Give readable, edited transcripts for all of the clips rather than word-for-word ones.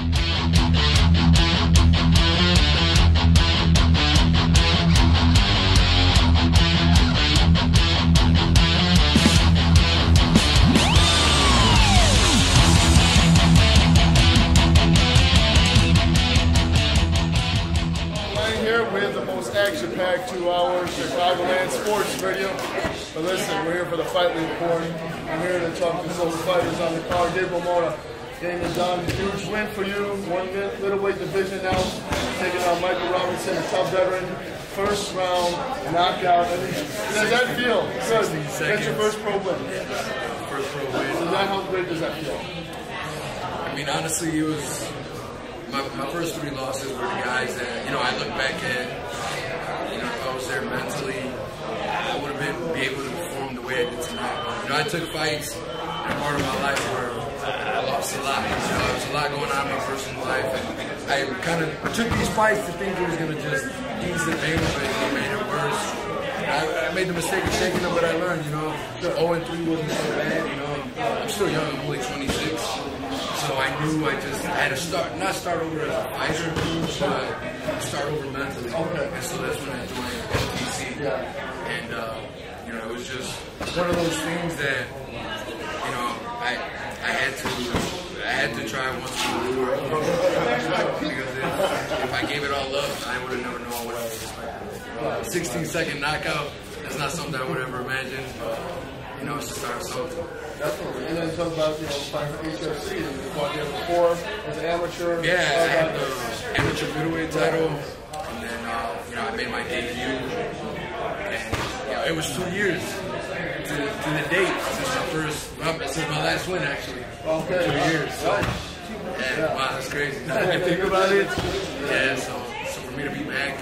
With the most action-packed 2 hours, Chicagoland Sports Radio. But listen, we're here for the Fight League report. I'm here to talk to some fighters on the card. Gabriel Mota, game is done. Huge win for you. One middleweight division now, taking on Michael Robinson, a tough veteran. First round knockout. Does that feel good? That's your first pro win. First pro win. How great does that feel? I mean, honestly, it was. My first 3 losses were the guys that, you know, I look back at, you know, if I was there mentally, I would have be able to perform the way I did tonight. You know, I took fights in a part of my life where I lost a lot. You know, there was a lot going on in my personal life, and I took these fights to think it was going to just ease the pain, but it made it worse. I made the mistake of shaking them, but I learned, you know, 0-3 wasn't so bad, you know. I'm still young, I'm only 26. So I knew I just had to not start over as a fighter, but start over mentally. Okay. And so that's when I joined HFC. Yeah. And, you know, it was just one of those things that, you know, I had to try once in the world. Because if I gave it all up, I would have never known what I was expecting. 16-second knockout, that's not something I would ever imagine. You know, it's the start of something. Definitely. And then talk about, you know, fighting for HFC. You fought there before as an amateur. Yeah, I had the amateur middleweight title. And then, you know, I made my debut. And, you know, it was 2 years to the date since my last win, actually. Okay. 2 years. So, yeah, wow, that's crazy. I think about it. Yeah, so for me to be back,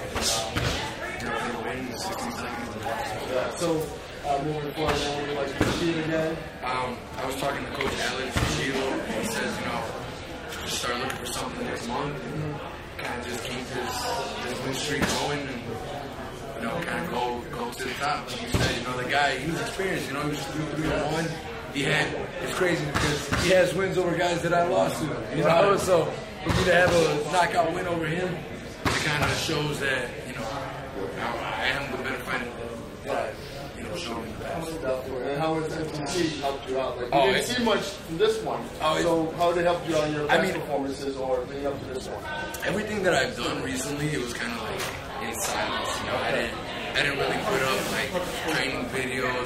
you know, win 16 seconds. Yeah, so, moving forward, would you like to compete again? I was talking to Coach Alex and he says, you know, just start looking for something next month and kind of just keep this win streak going and, you know, kind of go to the top. Like you said, you know, the guy, he was experienced, you know, he was 3-1. It's crazy because he has wins over guys that I lost to, you know, so for me to have a knockout win over him, it kind of shows that, you know, I am the better fighter that, you know, showing the past. And how has HFC helped you out? Like, you didn't see much from this one, so how did it help you on your past performances or leading up to this one? Everything that I've done recently, it was kind of like in silence. You know, I didn't really put up like training videos.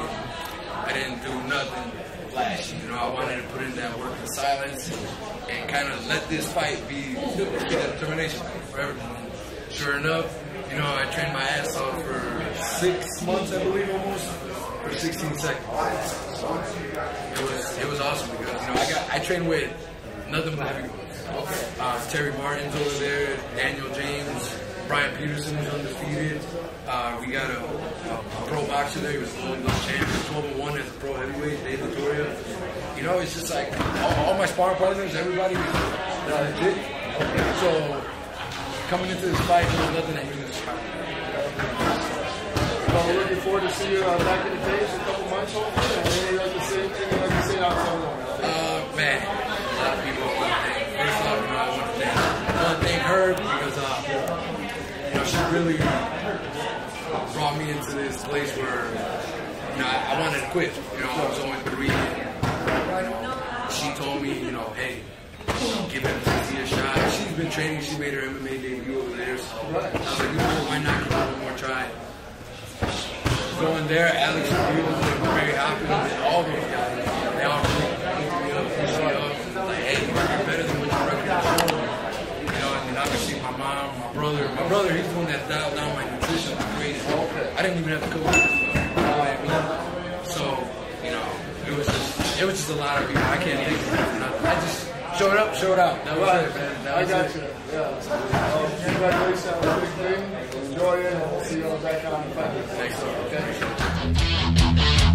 I didn't do nothing flashy. You know, I wanted to put in that work in silence and kind of let this fight be a determination for everyone. Sure enough, you know, I trained my ass off for 6 months, I believe, almost, for 16 seconds. It was awesome because, you know, I trained with nothing but heavyweights. Terry Martin's over there, Daniel James, Brian Peterson is undefeated. We got a pro boxer there, he was the Golden Glove champion, 12-1 as a pro heavyweight, Dave Vittoria. You know, it's just like all my sparring partners, everybody was legit. So coming into this fight, there was nothing that he was Well, we're looking forward to see you back in the cage in a couple months, hopefully. And anything like to say outside of man, a lot of people want to thank. First off, you know, I want to thank her because, you know, she really brought me into this place where, you know, I wanted to quit. You know, I was 0-3. You know, she told me, you know, hey, give it a shot. She's been training. She made her MMA debut over there. So I was like, you know, why not give her one more try? Going there, Alex and Barry Hopkins, and all those guys, they all picked me up, pushed me up, like, hey, you're better than what your record is. You know, and then obviously my mom, my brother, he's the one that dialed down my nutrition crazy. I didn't even have to coach this. So, you know, it was just a lot of people. I can't think of nothing. I just showed up, showed out. That was it, man. That was I got you. Yeah. Congratulations on the big thing. Enjoy it, and we'll see you all back on the fight. Thanks, okay?